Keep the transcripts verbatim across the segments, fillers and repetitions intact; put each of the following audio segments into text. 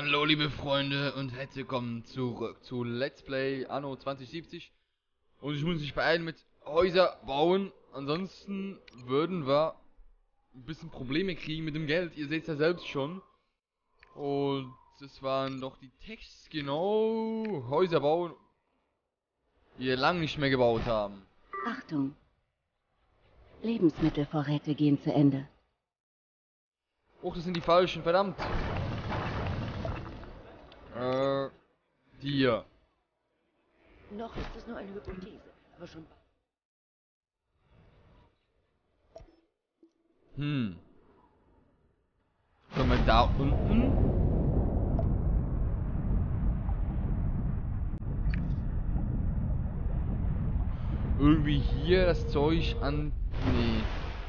Hallo liebe Freunde und herzlich willkommen zurück zu Let's Play Anno zwanzig siebzig. Und ich muss mich beeilen mit Häuser bauen, ansonsten würden wir ein bisschen Probleme kriegen mit dem Geld. Ihr seht es ja selbst schon. Und das waren doch die Texte, genau, Häuser bauen, die wir lange nicht mehr gebaut haben. Achtung! Lebensmittelvorräte gehen zu Ende. Och, das sind die falschen, verdammt. Äh, die hier. Noch ist es nur eine Hypothese, aber schon... Hm. Können wir da unten? Irgendwie hier das Zeug an... Nee.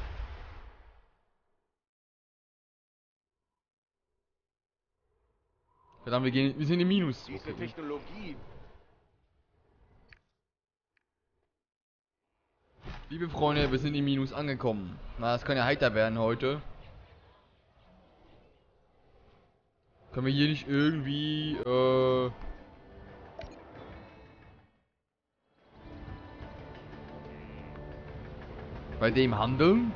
Verdammt, wir gehen... Wir sind im Minus. Diese Okay. Technologie. Liebe Freunde, wir sind im Minus angekommen. Na, das kann ja heiter werden heute. Können wir hier nicht irgendwie... Äh... bei dem handeln?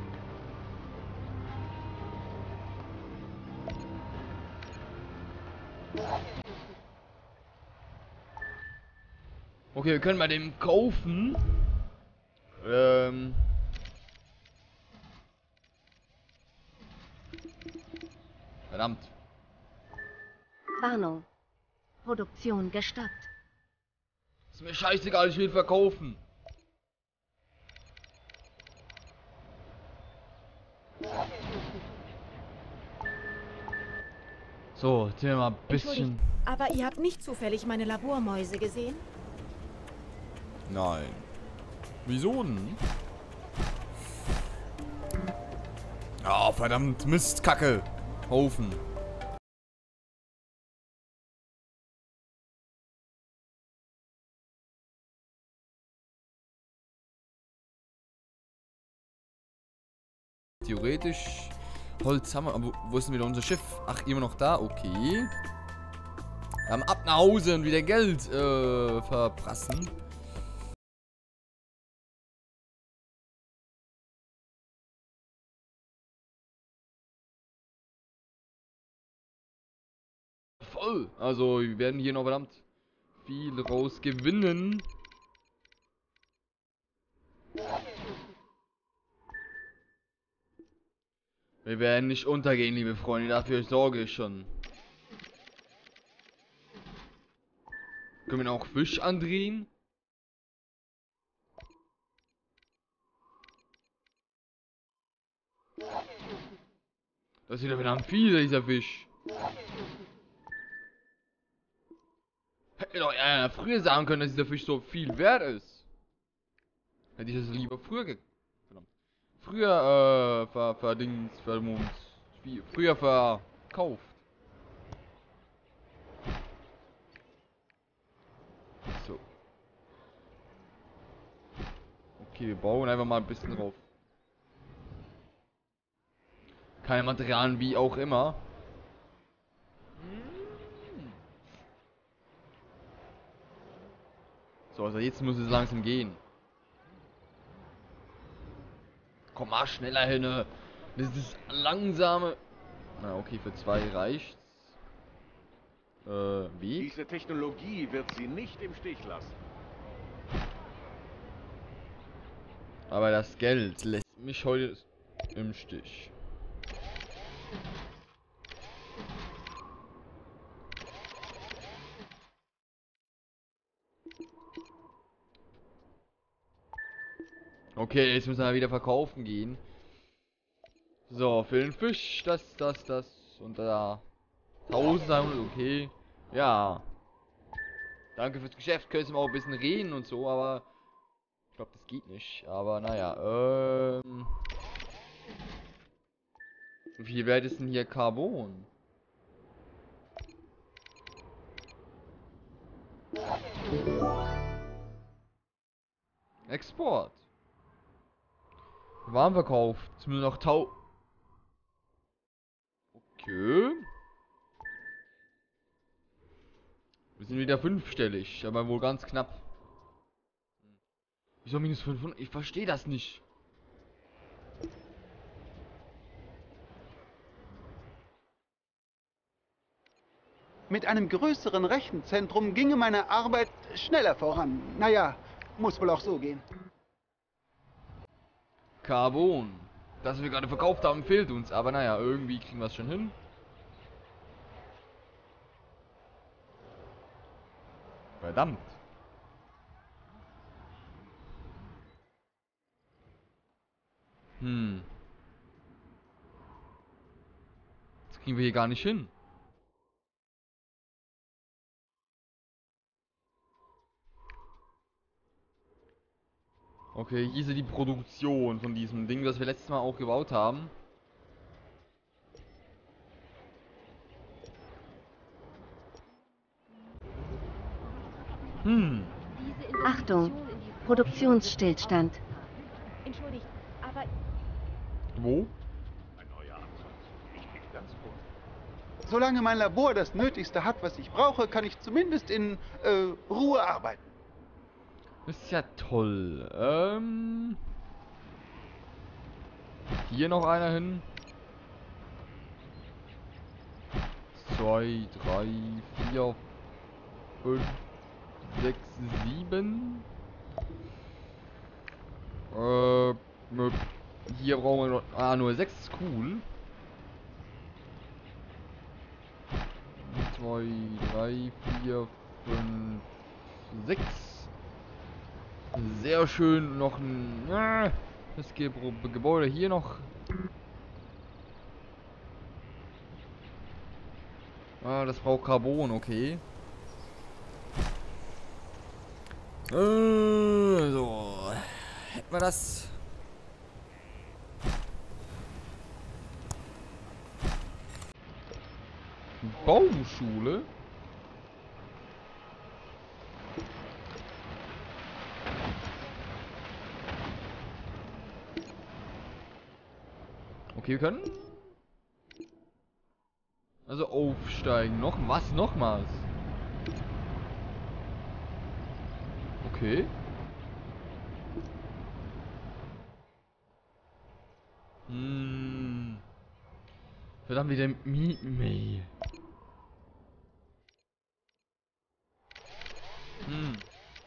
Okay, wir können bei dem kaufen. Ähm... Verdammt. Warnung! Produktion gestoppt. Ist mir scheißegal, ich will verkaufen. So, jetzt sind wir mal ein Entschuldigt, bisschen... aber ihr habt nicht zufällig meine Labormäuse gesehen? Nein. Wieso denn? Ah, verdammt, Mist, Kacke. Haufen. Theoretisch Holz haben wir, aber wo ist denn wieder unser Schiff? Ach, immer noch da? Okay. Ähm, ab nach Hause und wieder Geld äh, verprassen. Voll. Also, wir werden hier noch verdammt viel raus gewinnen. Wir werden nicht untergehen, liebe Freunde. Dafür sorge ich schon. Können wir auch Fisch andrehen? Das ist wieder verdammt viel, dieser Fisch. Hätte doch ja, früher sagen können, dass dieser Fisch so viel wert ist. Hätte ich das lieber früher ge... Verdammt. Früher, äh, ver... verdings... vermummt. Früher verkauft. So. Okay, wir bauen einfach mal ein bisschen drauf. Keine Materialien, wie auch immer. So, also jetzt muss es langsam gehen. Komm mal schneller hin. Ne? Das ist langsame... Na, okay, für zwei reicht's. Äh, wie? Diese Technologie wird sie nicht im Stich lassen. Aber das Geld lässt mich heute im Stich. Okay, jetzt müssen wir wieder verkaufen gehen. So, für den Fisch, das, das, das und da. tausend, okay. Ja. Danke fürs Geschäft. Können wir auch ein bisschen reden und so, aber ich glaube, das geht nicht. Aber naja, ähm. Wie viel wert ist denn hier Carbon? Export. Warenverkauf. Zumindest noch tau. Okay. Wir sind wieder fünfstellig, aber wohl ganz knapp. Wieso minus fünfhundert? Ich verstehe das nicht. Mit einem größeren Rechenzentrum ginge meine Arbeit schneller voran. Naja, muss wohl auch so gehen. Carbon. Das wir gerade verkauft haben, fehlt uns. Aber naja, irgendwie kriegen wir es schon hin. Verdammt. Hm. Das kriegen wir hier gar nicht hin. Okay, hier ist die Produktion von diesem Ding, das wir letztes Mal auch gebaut haben. Hm. Achtung, Produktionsstillstand. Entschuldigt, aber Wo? Ein neuer Absatz. Ich bin ganz gut. Solange mein Labor das Nötigste hat, was ich brauche, kann ich zumindest in äh, Ruhe arbeiten. Das ist ja toll. Ähm. Hier noch einer hin. Zwei, drei, vier, fünf, sechs, sieben. Äh, möp. Hier brauchen wir noch. Ah, nur sechs ist cool. Zwei, drei, vier, fünf, sechs. Sehr schön. Noch ein. Äh, das Ge Gebäude hier noch. Ah, das braucht Carbon, okay. Äh, so. Hätten wir das. Baumschule? Okay, wir können. Also aufsteigen. Noch was? Nochmals. Okay. Hm. Verdammt, wieder Mi Mei. Hm.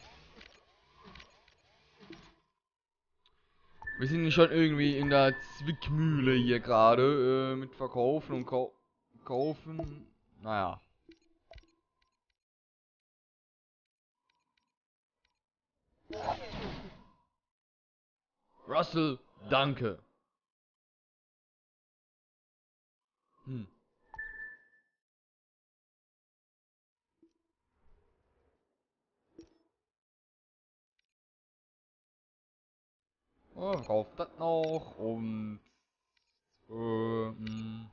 Wir sind schon irgendwie in der Zwickmühle hier gerade äh, mit Verkaufen und Kau Kaufen. Naja. Russell, danke. Hm. Oh, kauft das noch und äh, mh.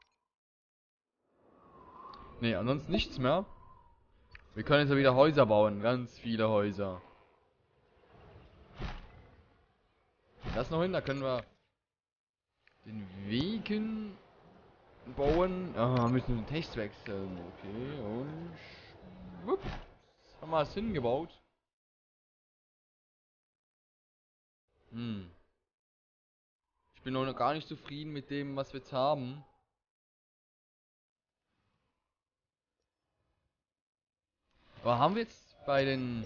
Nee, ansonsten nichts mehr. Wir können jetzt ja wieder Häuser bauen, ganz viele Häuser. Das noch hin, da können wir den Wegen bauen. Ah, müssen wir den Text wechseln. Okay, und wupp, haben wir es hingebaut. Hm. Ich bin noch gar nicht zufrieden mit dem, was wir jetzt haben. Aber haben wir jetzt bei den...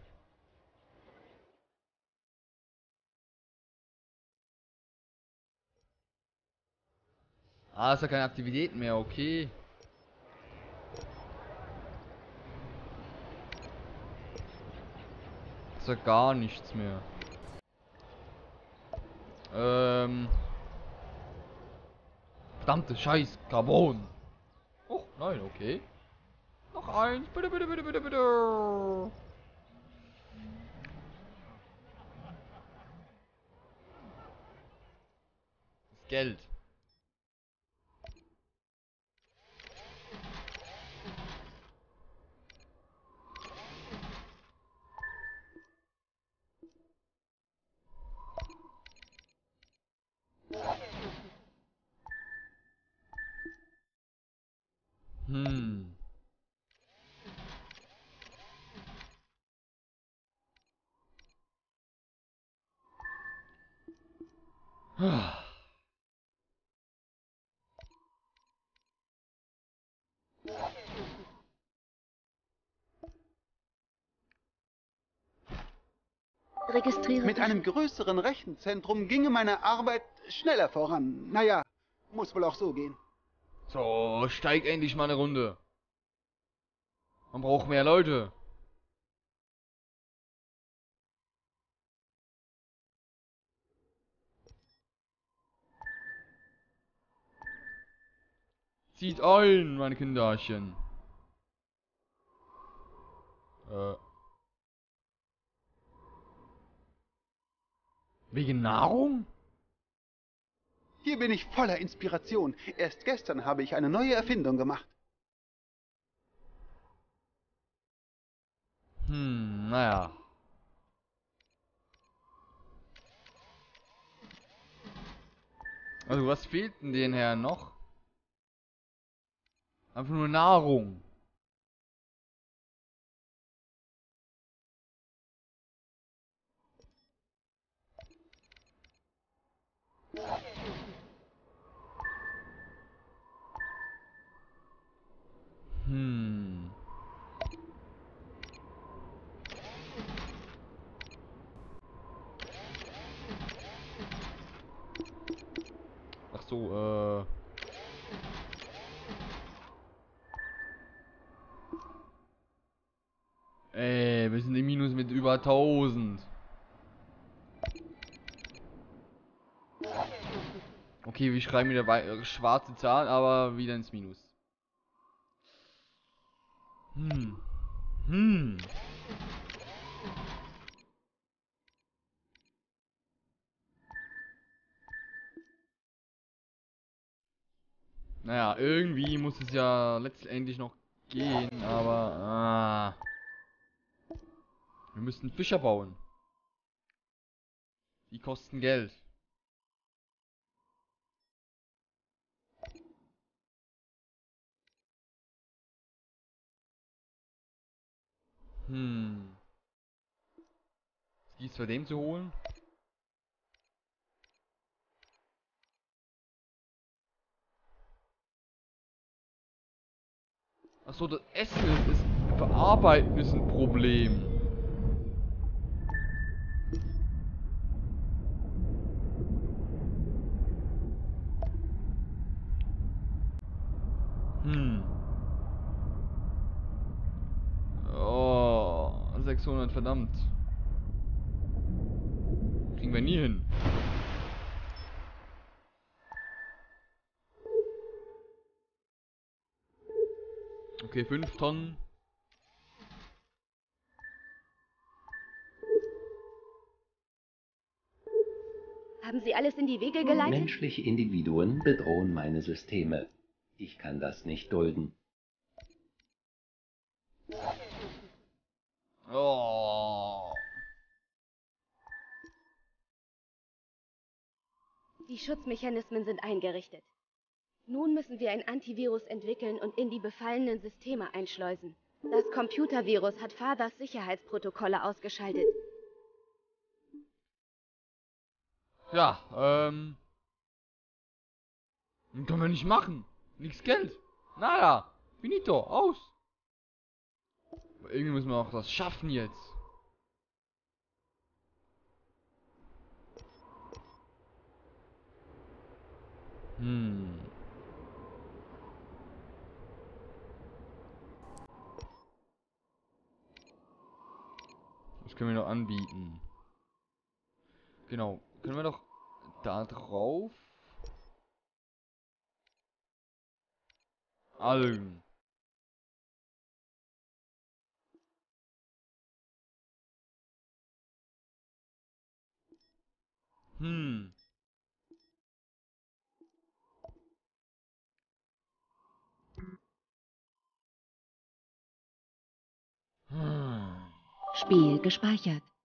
Ah, ist ja keine Aktivität mehr, okay. Ist ja gar nichts mehr. Ähm... Verdammte Scheiß, Carbon. Oh, nein, okay. Noch eins, bitte, bitte, bitte, bitte, bitte. Das Geld. Hm. Registriere. Mit einem größeren Rechenzentrum ginge meine Arbeit schneller voran. Naja, muss wohl auch so gehen. So, steig endlich mal eine Runde. Man braucht mehr Leute. Zieht ein, meine Kinderchen. Äh. Wegen Nahrung? Hier bin ich voller Inspiration. Erst gestern habe ich eine neue Erfindung gemacht. Hm, naja. Also, was fehlt denn den Herren noch? Einfach nur Nahrung. Hm. Ach so, äh. Ey, wir sind im Minus mit über tausend. Okay, wir schreiben wieder wei- schwarze Zahlen, aber wieder ins Minus. Hm. Hm. Naja, irgendwie muss es ja letztendlich noch gehen, aber... Ah. Wir müssen Fischer bauen. Die kosten Geld. Hm. Die ist bei dem zu holen? Achso, das Essen ist, ist... Verarbeiten ist ein Problem. Hm. Oh, sechshundert, verdammt. Kriegen wir nie hin. Okay, fünf Tonnen. Haben Sie alles in die Wege geleitet? Menschliche Individuen bedrohen meine Systeme. Ich kann das nicht dulden. Oh. Die Schutzmechanismen sind eingerichtet. Nun müssen wir ein Antivirus entwickeln und in die befallenen Systeme einschleusen. Das Computervirus hat Fathers Sicherheitsprotokolle ausgeschaltet. Ja, ähm... können wir nicht machen. Nix Geld. Nada. Finito. Aus. Aber irgendwie müssen wir auch das schaffen jetzt. Hm. Das können wir noch anbieten. Genau. Können wir doch da drauf... Algen. Hm. Hm. Spiel gespeichert.